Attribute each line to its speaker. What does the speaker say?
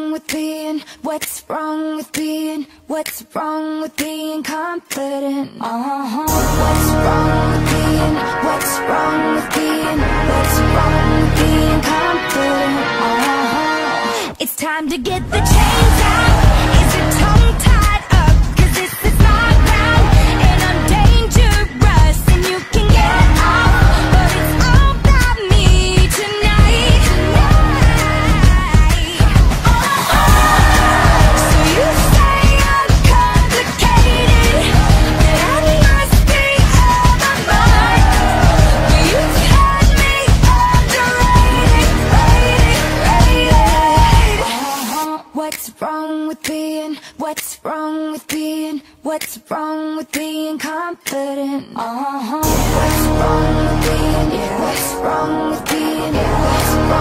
Speaker 1: wrong with being, what's wrong with being, what's wrong with being confident? What's wrong with being, what's wrong with being, what's wrong with being confident? It's time to get the chains out. Is your tongue tied up? 'Cause this is my round, and I'm dangerous, and you can get off, but it's all about me tonight. So you say I'm complicated, that I must be out of my mind, but you've had me underrated, rated. What's wrong with being, what's wrong with being, what's wrong with being confident? What's wrong with being, what's wrong with being, what's wrong